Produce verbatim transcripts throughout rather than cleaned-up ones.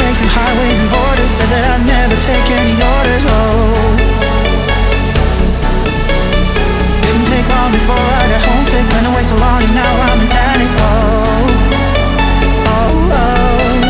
away from highways and borders, said that I'd never take any orders. Oh, didn't take long before I got homesick, went away so long and now I'm in panic. Oh, oh, oh.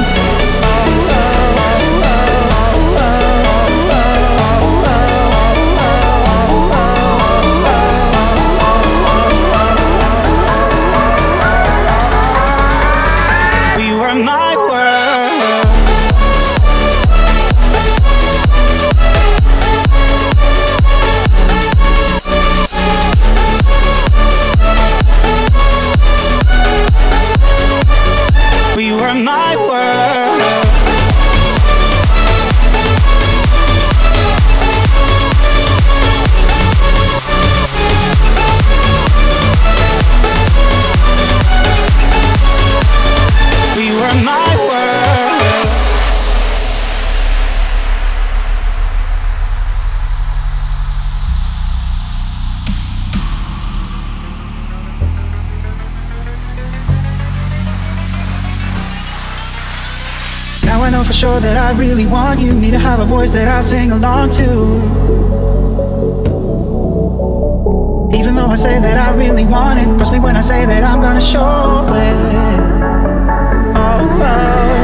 Now I know for sure that I really want you. Need to have a voice that I sing along to. Even though I say that I really want it, trust me when I say that I'm gonna show it. Oh, oh.